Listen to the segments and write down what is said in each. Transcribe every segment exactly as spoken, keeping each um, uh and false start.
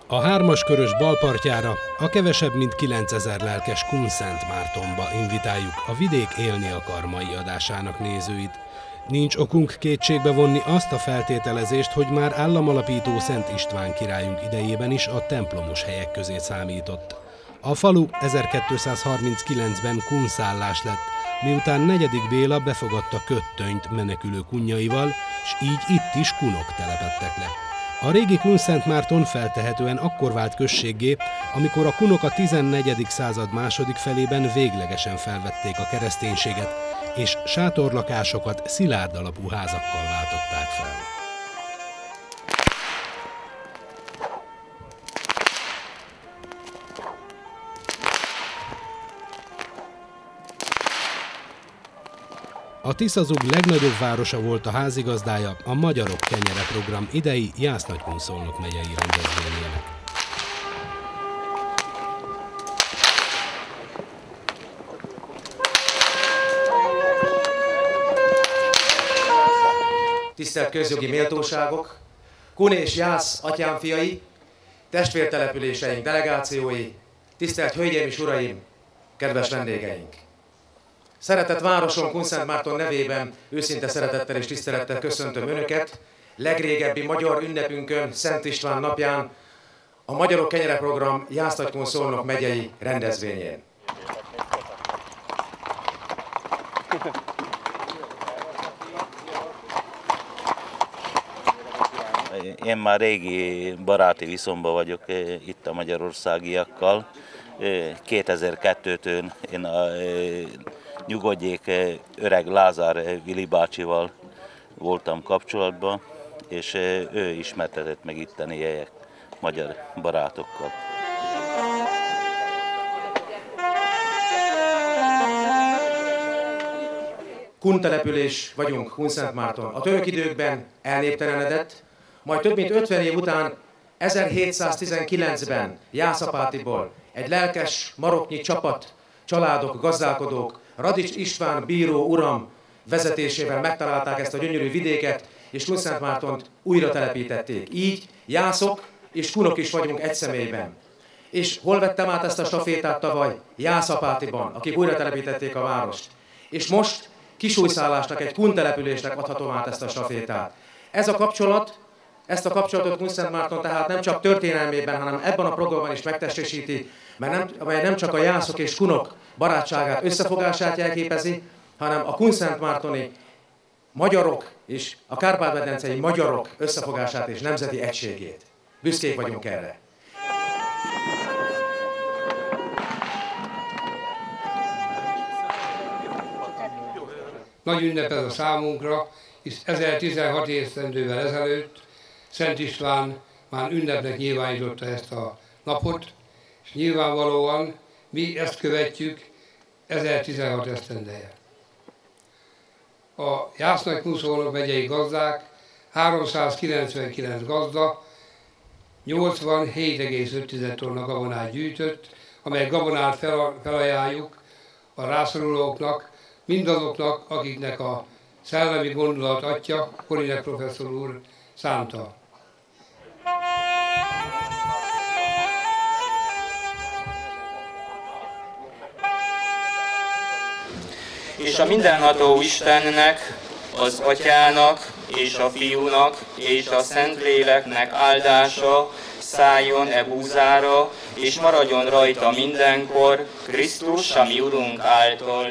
A hármaskörös balpartjára, a kevesebb mint kilencezer lelkes Kunszentmártonba invitáljuk a Vidék élni akar mai adásának nézőit. Nincs okunk kétségbe vonni azt a feltételezést, hogy már államalapító Szent István királyunk idejében is a templomos helyek közé számított. A falu ezerkétszázharminckilencben kunszállás lett, miután negyedik Béla befogadta Köttönyt menekülő kunjaival, s így itt is kunok telepedtek le. A régi Kunszentmárton feltehetően akkor vált községgé, amikor a kunok a tizennegyedik század második felében véglegesen felvették a kereszténységet, és sátorlakásokat szilárd alapú házakkal váltották fel. A Tiszazug legnagyobb városa volt a házigazdája a Magyarok Kenyere Program idei Jász-Nagykun-Szolnok megyei rendezvényének. Tisztelt közjogi méltóságok, Kun és Jász atyámfiai, testvértelepüléseink delegációi, tisztelt hölgyeim és uraim, kedves vendégeink! Szeretett városom Kunszentmárton nevében őszinte szeretettel és tisztelettel köszöntöm Önöket legrégebbi magyar ünnepünkön, Szent István napján, a Magyarok Kenyere Program Jász-Nagykun-Szolnok megyei rendezvényén. Én már régi baráti viszonyban vagyok itt a magyarországiakkal. kétezer-kettőtől én a Nyugodjék öreg Lázár Vili bácsival voltam kapcsolatban, és ő ismertetett meg itteni helyek magyar barátokkal. Kun település vagyunk Kunszentmárton. A török időkben elnéptelenedett, majd több mint ötven év után ezerhétszáztizenkilencben Jászapátiból egy lelkes maroknyi csapat, családok, gazdálkodók, Radics István bíró uram vezetésével megtalálták ezt a gyönyörű vidéket, és Kunszentmártont újra telepítették. Így jászok és kunok is vagyunk egy személyben. És hol vettem át ezt a stafétát tavaly? Jászapátiban, akik újra telepítették a várost. És most Kisújszállásnak, egy kun településnek adhatom át ezt a stafétát. Ez a kapcsolat, ezt a kapcsolatot Kunszentmárton tehát nem csak történelmében, hanem ebben a programban is megtestesíti, mert nem, amely nem csak a jászok és kunok barátságát, összefogását jelképezi, hanem a kunszentmártoni magyarok és a kárpát-medencei magyarok összefogását és nemzeti egységét. Büszkék vagyunk erre. Nagy ünnep ez a számunkra, hisz ezertizenhat esztendővel ezelőtt Szent István már ünnepnek nyilvánította ezt a napot, és nyilvánvalóan mi ezt követjük ezertizenhat esztendeje. A Jász-Nagykun-Szolnok megyei gazdák háromszázkilencvenkilenc gazda nyolcvanhét egész öt tonna gabonát gyűjtött, amely gabonát fel, felajánljuk a rászorulóknak, mindazoknak, akiknek a szellemi gondolat atya, Korinek professzor úr szánta. És a mindenható Istennek, az Atyának, és a Fiúnak, és a Szentléleknek áldása szálljon e búzára, és maradjon rajta mindenkor, Krisztus, a mi Urunk által.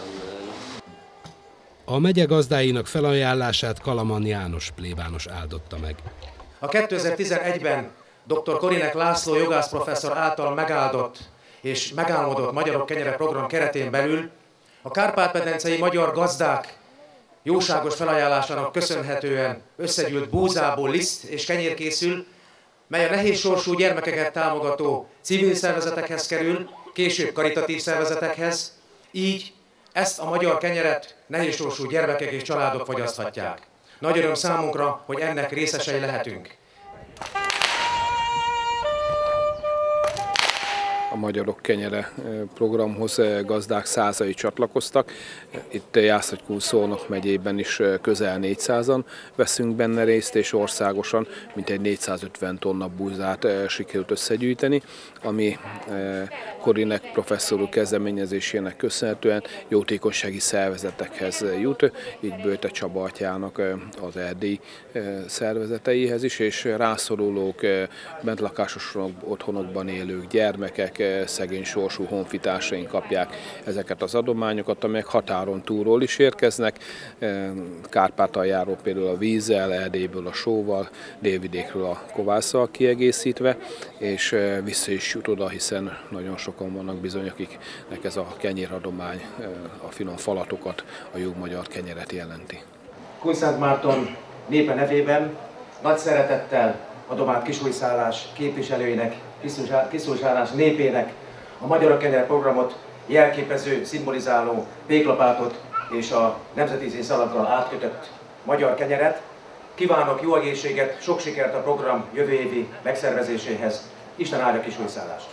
A megye gazdáinak felajánlását Kalaman János plébános áldotta meg. A kétezer-tizenegyben dr. Korinek László jogászprofesszor által megáldott és megálmodott Magyarok Kenyere Program keretén belül a kárpát-medencei magyar gazdák jóságos felajánlásának köszönhetően összegyűlt búzából liszt és kenyér készül, mely a nehéz sorsú gyermekeket támogató civil szervezetekhez kerül, később karitatív szervezetekhez, így ezt a magyar kenyeret nehéz sorsú gyermekek és családok fogyaszthatják. Nagy öröm számunkra, hogy ennek részesei lehetünk. A Magyarok Kenyere programhoz gazdák százai csatlakoztak. Itt Jász-Nagykun-Szolnok megyében is közel négyszázan veszünk benne részt, és országosan mintegy négyszázötven tonna búzát sikerült összegyűjteni, ami Korinek professzor úr kezdeményezésének köszönhetően jótékonysági szervezetekhez jut, így Böjte Csaba atyának az erdélyi szervezeteihez is, és rászorulók, bentlakásos otthonokban élők, gyermekek, szegény sorsú honfitársaink kapják ezeket az adományokat, amelyek határon túlról is érkeznek, Kárpátaljáról például a vízzel, Erdélyből a sóval, délvidékről a kovásszal kiegészítve, és vissza is jut oda, hiszen nagyon sokan vannak bizony, akiknek ez a kenyéradomány a finom falatokat, a jó magyar kenyeret jelenti. Kunszentmárton népe nevében nagy szeretettel adom át Kisújszállás képviselőinek, Kisújszállás népének a Magyarok Kenyere programot jelképező, szimbolizáló péklapátot és a nemzeti színszalaggal átkötött magyar kenyeret. Kívánok jó egészséget, sok sikert a program jövő évi megszervezéséhez. Isten áldja Kisújszállást!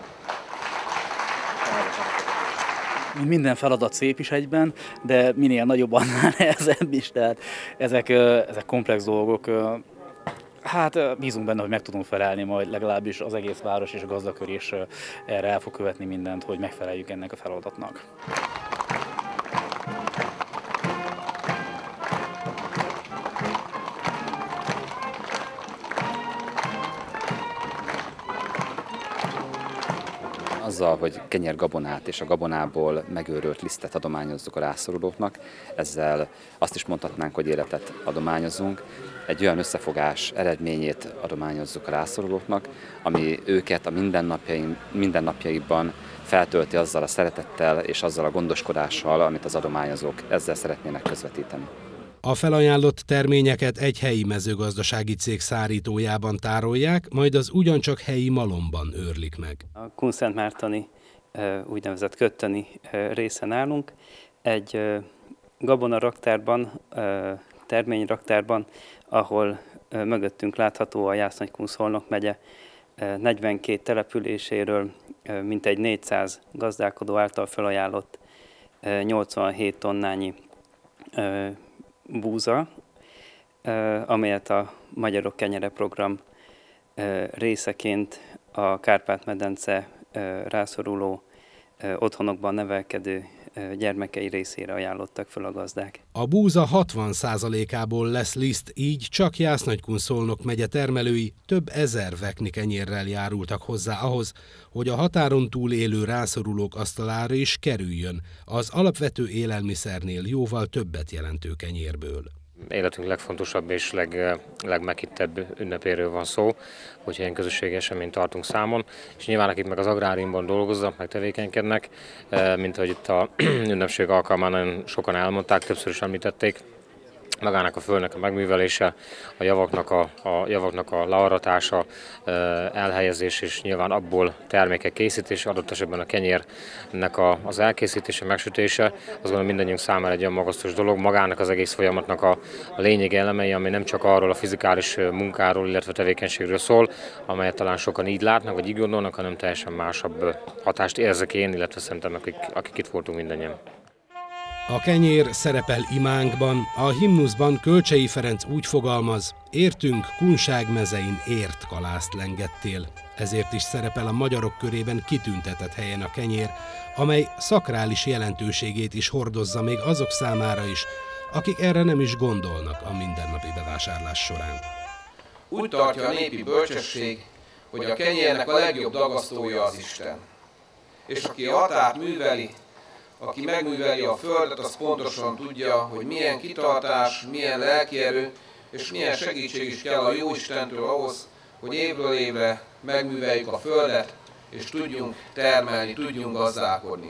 Minden feladat szép is egyben, de minél nagyobb, annál nehezebb is, tehát ezek, ezek komplex dolgok. Hát bízunk benne, hogy meg tudunk felelni majd, legalábbis az egész város és a gazdakör is erre el fog követni mindent, hogy megfeleljük ennek a feladatnak. Azzal, hogy kenyérgabonát és a gabonából megőrölt lisztet adományozzuk a rászorulóknak, ezzel azt is mondhatnánk, hogy életet adományozunk, egy olyan összefogás eredményét adományozzuk a rászorulóknak, ami őket a mindennapjaikban feltölti azzal a szeretettel és azzal a gondoskodással, amit az adományozók ezzel szeretnének közvetíteni. A felajánlott terményeket egy helyi mezőgazdasági cég szárítójában tárolják, majd az ugyancsak helyi malomban őrlik meg. A kunszentmártoni úgynevezett kötteni része nálunk egy gabonaraktárban, terményraktárban, ahol mögöttünk látható a Jász-Nagykun-Szolnok megye negyvenkét településéről mintegy négyszáz gazdálkodó által felajánlott nyolcvanhét tonnányi búza, amelyet a Magyarok Kenyere program részeként a Kárpát-medence rászoruló otthonokban nevelkedő gyermekei részére ajánlottak fel a gazdák. A búza hatvan százalékából lesz liszt, így csak Jász-Nagykun-Szolnok megye termelői több ezer vekni kenyérrel járultak hozzá ahhoz, hogy a határon túl élő rászorulók asztalára is kerüljön az alapvető élelmiszernél jóval többet jelentő kenyérből. Életünk legfontosabb és leg, legmeghittebb ünnepéről van szó, hogyha ilyen közösségi eseményt tartunk számon, és nyilván akik meg az agráriumban dolgoznak, meg tevékenykednek, mint ahogy itt a ünnepség alkalmán nagyon sokan elmondták, többször is említették, magának a földnek a megművelése, a javaknak a, a, javaknak a learatása, elhelyezés és nyilván abból termékek készítése, adott esetben a kenyérnek a, az elkészítése, megsütése, azt gondolom mindannyiunk számára egy olyan magasztos dolog, magának az egész folyamatnak a, a lényeg elemei, ami nem csak arról a fizikális munkáról, illetve tevékenységről szól, amelyet talán sokan így látnak, vagy így gondolnak, hanem teljesen másabb hatást érzek én, illetve szerintem akik, akik itt voltunk mindannyian. A kenyér szerepel imánkban, a himnuszban Kölcsei Ferenc úgy fogalmaz: értünk Kunság mezein ért kalászt lengettél. Ezért is szerepel a magyarok körében kitüntetett helyen a kenyér, amely szakrális jelentőségét is hordozza még azok számára is, akik erre nem is gondolnak a mindennapi bevásárlás során. Úgy tartja a népi bölcsesség, hogy a kenyérnek a legjobb dagasztója az Isten. És aki a határt műveli, aki megműveli a földet, az pontosan tudja, hogy milyen kitartás, milyen lelkierő és milyen segítség is kell a Jóistentől ahhoz, hogy évről évre megműveljük a földet, és tudjunk termelni, tudjunk gazdálkodni.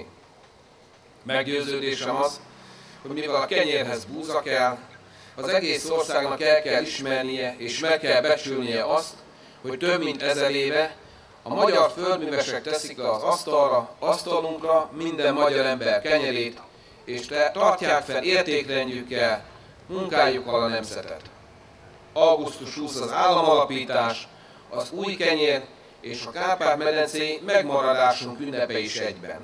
Meggyőződésem az, hogy mivel a kenyérhez búza kell, az egész országnak el kell ismernie és meg kell becsülnie azt, hogy több mint ezer éve a magyar földművesek teszik le az asztalra, asztalunkra minden magyar ember kenyerét, és tartják fel értékrendjükkel, munkájukkal a nemzetet. augusztus huszadika az államalapítás, az új kenyér és a Kárpát-medencei megmaradásunk ünnepe is egyben.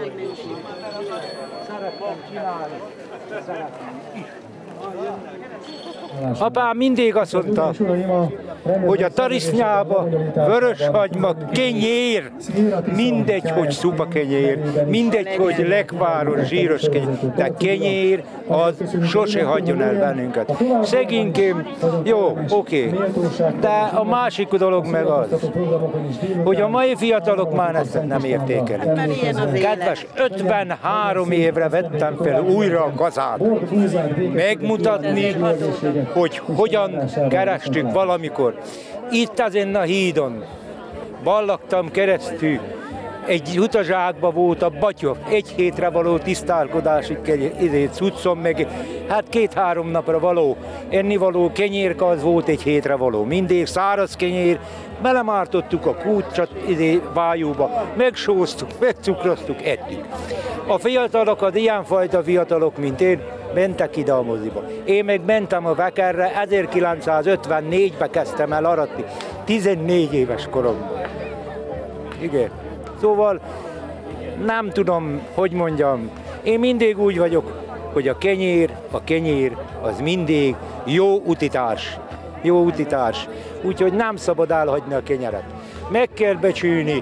Apám mindig azt mondta, hogy a tarisznyába vöröshagyma, kenyér, mindegy, hogy szupa kenyér, mindegy, hogy lekváros, zsíros kenyér, de kenyér az sose hagyjon el bennünket. Szegénykém, jó, oké, okay. De a másik dolog meg az, hogy a mai fiatalok már ezt nem értékelik. Kedves, ötvenhárom évre vettem fel újra a kazát, megmutatni, hogy hogyan kerestük valamikor. Itt ezen a hídon ballagtam keresztül, egy utazsákba volt a batya, egy hétre való tisztálkodási cuccom, meg hát két-három napra való ennivaló kenyérka az volt egy hétre való. Mindig száraz kenyér, belemártottuk a kútcsat vájúba, megsóztuk, megcukroztuk, ettük. A fiatalok, az ilyenfajta fiatalok, mint én, mentek ide a moziba. Én meg mentem a Vekerre, ezerkilencszázötvennégyben kezdtem el aratni, tizennégy éves koromban. Igen. Szóval nem tudom, hogy mondjam, én mindig úgy vagyok, hogy a kenyér, a kenyér az mindig jó utitárs. Jó utitárs. Úgyhogy nem szabad elhagyni a kenyeret. Meg kell becsülni.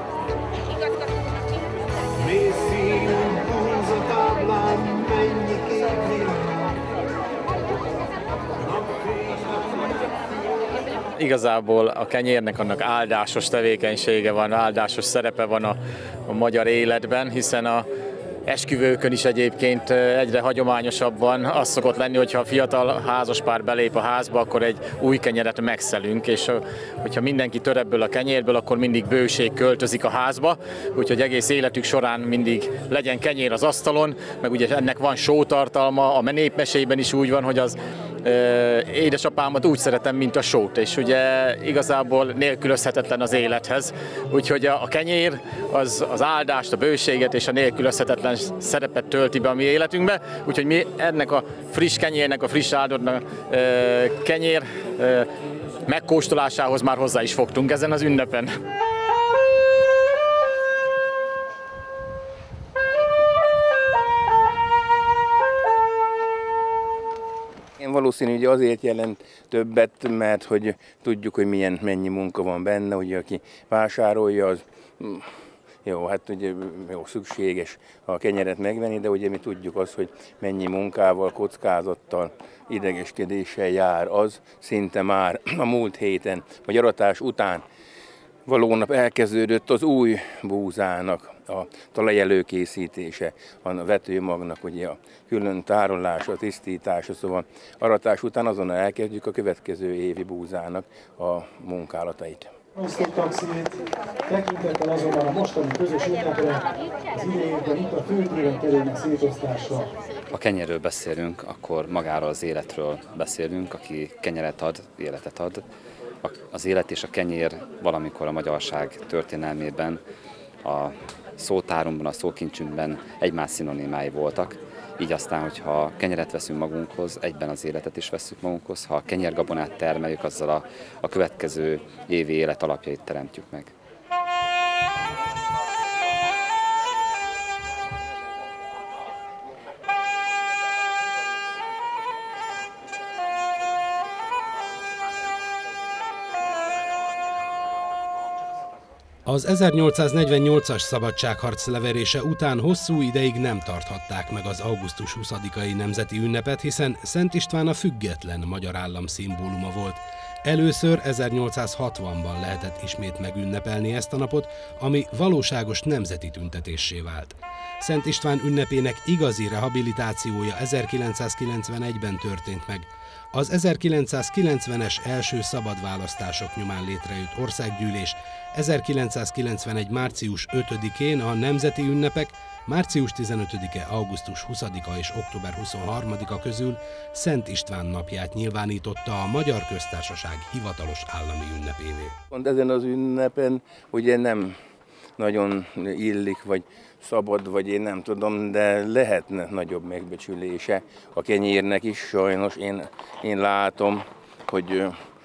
Igazából a kenyérnek annak áldásos tevékenysége van, áldásos szerepe van a, a magyar életben, hiszen a esküvőkön is egyébként egyre hagyományosabban az szokott lenni, hogyha a fiatal házaspár belép a házba, akkor egy új kenyeret megszelünk, és hogyha mindenki tör ebből a kenyérből, akkor mindig bőség költözik a házba, úgyhogy egész életük során mindig legyen kenyér az asztalon, meg ugye ennek van sótartalma, a népmesében is úgy van, hogy az édesapámat úgy szeretem, mint a sót, és ugye igazából nélkülözhetetlen az élethez. Úgyhogy a kenyér az, az áldást, a bőséget és a nélkülözhetetlen szerepet tölti be a mi életünkbe. Úgyhogy mi ennek a friss kenyérnek, a friss áldott kenyér megkóstolásához már hozzá is fogtunk ezen az ünnepen. Valószínű, hogy azért jelent többet, mert hogy tudjuk, hogy milyen, mennyi munka van benne, hogy aki vásárolja, az jó, hát ugye jó, szükséges a kenyeret megvenni, de ugye mi tudjuk azt, hogy mennyi munkával, kockázattal, idegeskedéssel jár az, szinte már a múlt héten, vagy aratás után való nap elkezdődött az új búzának a talaj előkészítése, a vetőmagnak ugye a külön tárolása, a tisztítása, szóval aratás után azonnal elkezdjük a következő évi búzának a munkálatait. Osztottak szét, tekintettel azonban a mostani közös ünnepre, az idejében itt a főtéren kerülnek szétosztásra. Ha kenyerről beszélünk, akkor magáról az életről beszélünk, aki kenyeret ad, életet ad. Az élet és a kenyér valamikor a magyarság történelmében, a szótárunkban, a szókincsünkben egymás szinonimái voltak. Így aztán, hogyha kenyeret veszünk magunkhoz, egyben az életet is veszünk magunkhoz. Ha a kenyérgabonát termeljük, azzal a, a következő évi élet alapjait teremtjük meg. Az ezernyolcszáznegyvennyolcas szabadságharc leverése után hosszú ideig nem tarthatták meg az augusztus huszadikai nemzeti ünnepet, hiszen Szent István a független magyar állam szimbóluma volt. Először ezernyolcszázhatvanban lehetett ismét megünnepelni ezt a napot, ami valóságos nemzeti tüntetéssé vált. Szent István ünnepének igazi rehabilitációja ezerkilencszázkilencvenegyben történt meg. Az ezerkilencszázkilencvenes első szabad választások nyomán létrejött országgyűlés ezerkilencszázkilencvenegy. március ötödikén a nemzeti ünnepek, március tizenötödike, augusztus huszadika és október huszonharmadika közül Szent István napját nyilvánította a Magyar Köztársaság hivatalos állami ünnepévé. Pont ezen az ünnepen ugye nem nagyon illik, vagy szabad, vagy én nem tudom, de lehetne nagyobb megbecsülése a kenyérnek is, sajnos én, én látom, hogy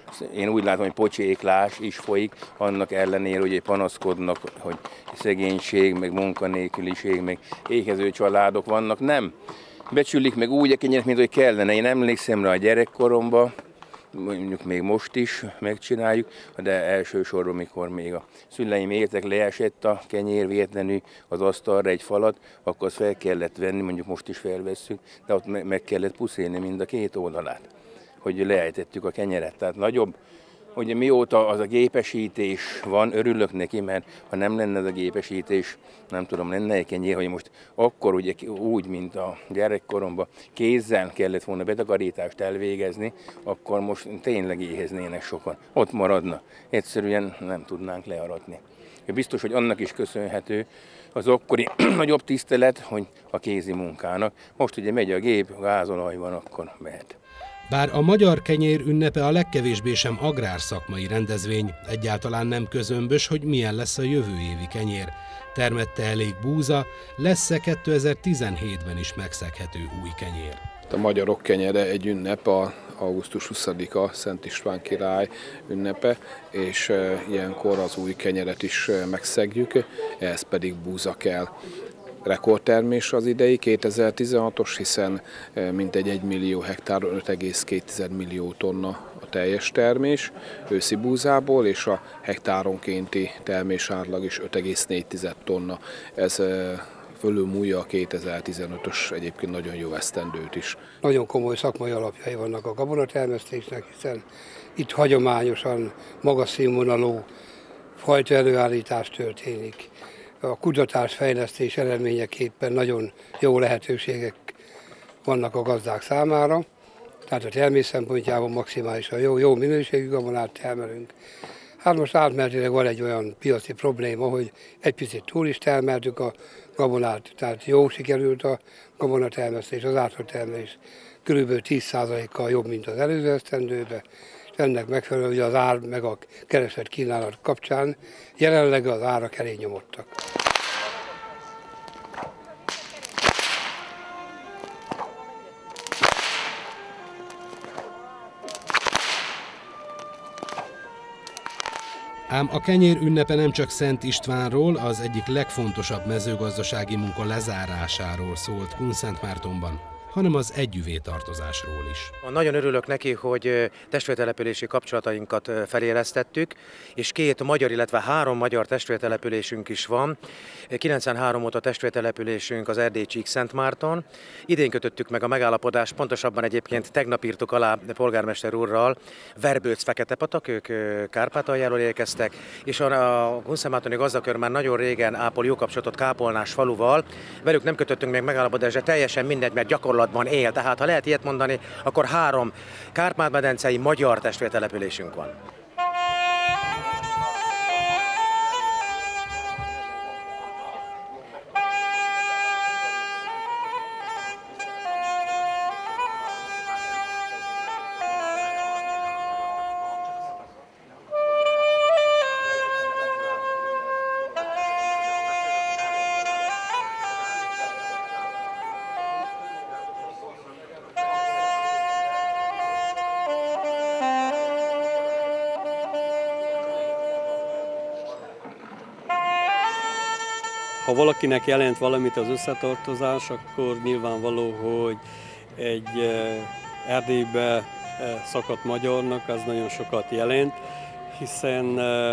én úgy látom, hogy pocséklás is folyik, annak ellenére, hogy panaszkodnak, hogy szegénység, meg munkanélküliség, meg éhező családok vannak, nem becsülik meg úgy a kenyeret, mint hogy kellene. Én emlékszem rá a gyerekkoromban, mondjuk még most is megcsináljuk, de elsősorban, mikor még a szüleim éltek, leesett a kenyér véletlenül az asztalra egy falat, akkor azt fel kellett venni, mondjuk most is felvesszük, de ott meg kellett puszélni mind a két oldalát, hogy leejtettük a kenyeret. Tehát nagyobb, hogy mióta az a gépesítés van, örülök neki, mert ha nem lenne ez a gépesítés, nem tudom, lenne egy kenyér, hogy most akkor ugye úgy, mint a gyerekkoromban kézzel kellett volna betakarítást elvégezni, akkor most tényleg éheznének sokan. Ott maradna. Egyszerűen nem tudnánk learatni. Biztos, hogy annak is köszönhető az akkori nagyobb tisztelet, hogy a kézi munkának. Most ugye megy a gép, gázolaj van, akkor mehet. Bár a magyar kenyér ünnepe a legkevésbé sem agrárszakmai rendezvény, egyáltalán nem közömbös, hogy milyen lesz a jövő évi kenyér. Termette elég búza, lesz-e kétezer-tizenhétben is megszeghető új kenyér? A magyarok kenyere egy ünnep, a augusztus huszadika Szent István király ünnepe, és e, ilyenkor az új kenyeret is e, megszegjük, ehhez pedig búza kell. Rekordtermés az idei, kétezer-tizenhatos, hiszen mintegy egy millió hektáron öt egész két millió tonna a teljes termés őszi búzából, és a hektáronkénti termés átlag is öt egész négy tonna. Ez fölülmúlja a kétezer-tizenötös egyébként nagyon jó esztendőt is. Nagyon komoly szakmai alapjai vannak a gabonatermesztésnek, hiszen itt hagyományosan magas színvonalú fajta előállítás történik. A kutatás-fejlesztés eredményeképpen nagyon jó lehetőségek vannak a gazdák számára, tehát a termés szempontjából maximálisan jó, jó minőségű gabonát termelünk. Hát most átmenetileg van egy olyan piaci probléma, hogy egy picit túl is termeltük a gabonát, tehát jó sikerült a gabonatermesztés, az átlatermelés körülbelül tíz százalékkal jobb, mint az előző esztendőben. Ennek megfelelően ugye az ár meg a kereslet kínálat kapcsán jelenleg az árak elég nyomottak. Ám a kenyér ünnepe nem csak Szent Istvánról, az egyik legfontosabb mezőgazdasági munka lezárásáról szólt Kunszentmártonban, hanem az együvétartozásról is. Nagyon örülök neki, hogy testvértelepülési kapcsolatainkat felélesztettük, és két magyar, illetve három magyar testvértelepülésünk is van. kilencvenhárom óta testvértelepülésünk az erdélyi Csíkszentmárton. Idén kötöttük meg a megállapodást, pontosabban egyébként tegnap írtuk alá polgármester úrral, Verbőc-Feketepatak, ők Kárpátaljáról érkeztek, és a Kunszentmártoni gazdakör már nagyon régen ápol jó kapcsolatot Kápolnás faluval. Velük nem kötöttünk meg megállapodást, de teljesen mindegy, mert gyakorlatban él. Tehát ha lehet ilyet mondani, akkor három Kárpát-medencei magyar testvértelepülésünk van. Ha valakinek jelent valamit az összetartozás, akkor nyilvánvaló, hogy egy Erdélybe szakadt magyarnak az nagyon sokat jelent, hiszen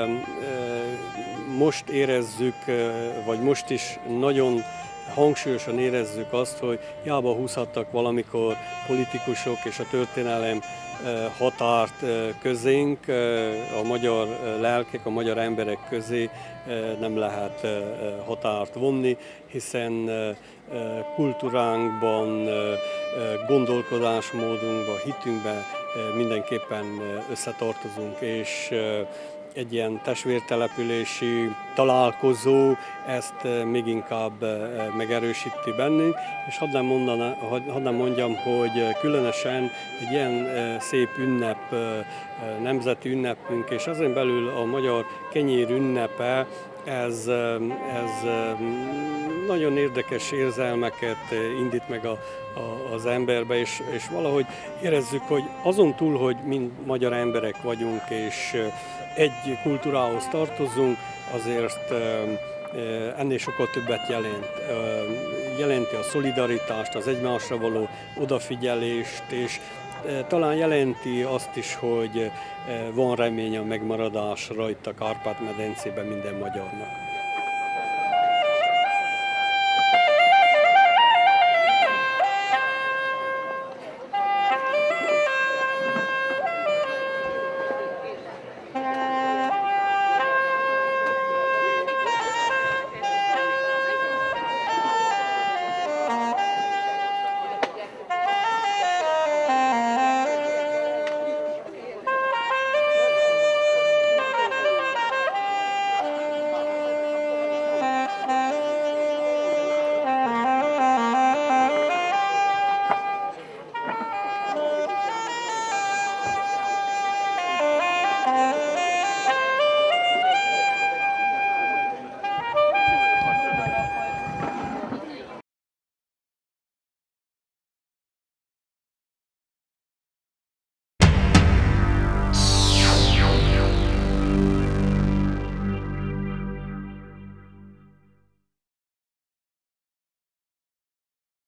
most érezzük, vagy most is nagyon hangsúlyosan érezzük azt, hogy hiába húzhattak valamikor politikusok és a történelem határt közénk, a magyar lelkek, a magyar emberek közé nem lehet határt vonni, hiszen kultúránkban, gondolkodásmódunkban, hitünkben mindenképpen összetartozunk, és egy ilyen testvértelepülési találkozó ezt még inkább megerősíti bennünk, és hadd nem, mondana, hadd nem mondjam, hogy különösen egy ilyen szép ünnep, nemzeti ünnepünk, és ezen belül a magyar kenyér ünnepe ez, ez nagyon érdekes érzelmeket indít meg a, a, az emberbe, és, és valahogy érezzük, hogy azon túl, hogy mind magyar emberek vagyunk, és egy kultúrához tartozunk, azért ennél sokkal többet jelent. Jelenti a szolidaritást, az egymásra való odafigyelést, és talán jelenti azt is, hogy van remény a megmaradásra itt a Kárpát-medencében minden magyarnak.